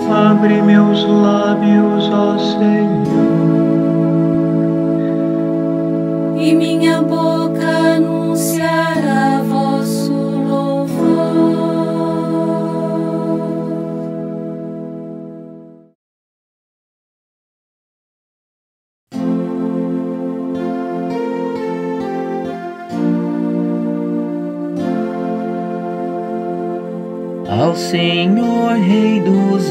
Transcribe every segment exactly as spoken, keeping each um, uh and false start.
Abre meus lábios, ó Senhor, e minha boca anunciará vosso louvor. Ao Senhor, Rei dos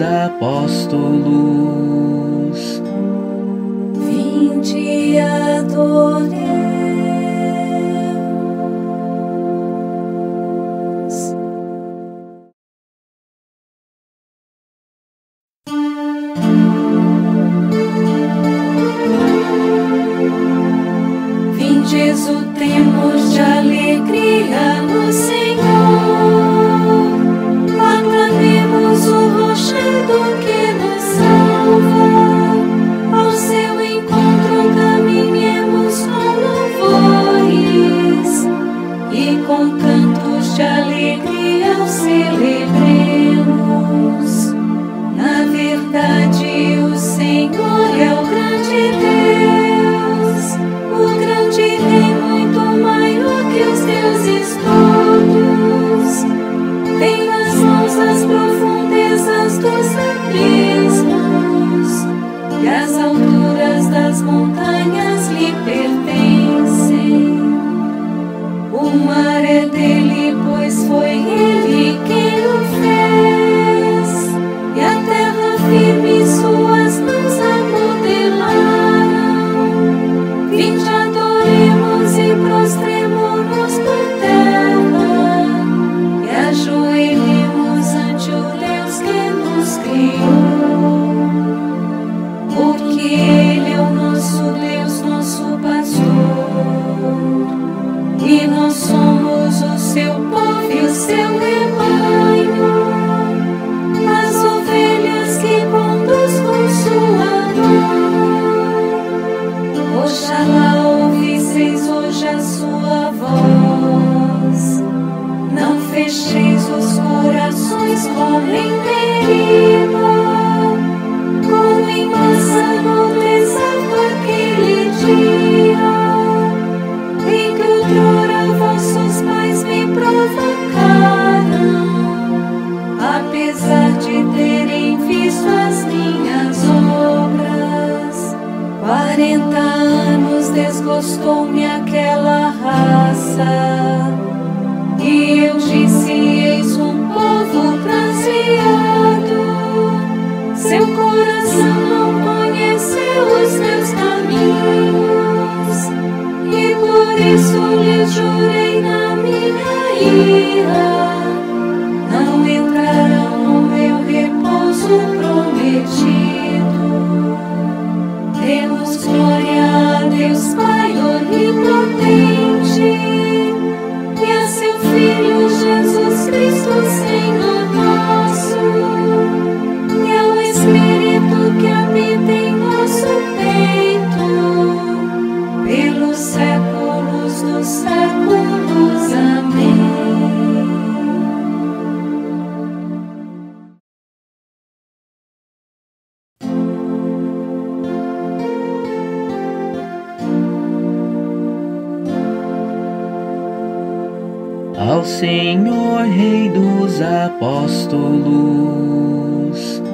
Apóstolos, Vinde adoremos. Vinde exultemos de alegria no Senhor. Aclamemos o rochedo que nos salva. Ao seu encontro caminhemos com louvores e com cantos de alegria o celebremos. Na verdade, o Senhor é o grande Deus, o grande Rei, muito maior que os deuses todos. Tem nas mãos as profundezas dos abismos, e as alturas das montanhas lhe pertencem. O mar é dele, pois foi ele quem o fez, e a terra firme suas mãos a modelaram. Vinde adoremos e prostremo-nos por terra, e ajoelhemos ante o Deus que nos criou. Porque Ele é o nosso Deus, nosso pastor, e nós somos o seu povo e o seu rebanho, as ovelhas que conduz com sua mão. Oxalá ouvisseis hoje a sua voz, não fecheis os corações como em Meriba, como em Massa no deserto aquele dia, em que outrora vossos pais me provocaram, apesar de terem visto as minhas obras. Quarenta anos desgostou-me aquela raça, e eu disse: eis um povo transviado, seu coração não conheceu os meus caminhos, e por isso lhes jurei na minha ira, não entrarão no meu repouso prometido. Demos glória a Deus Pai onipotente, e a seu Filho Jesus Cristo, Senhor nosso, e ao Espírito que habita em nosso peito, pelos séculos dos séculos. Amém. ao Senhor, Rei dos Apóstolos,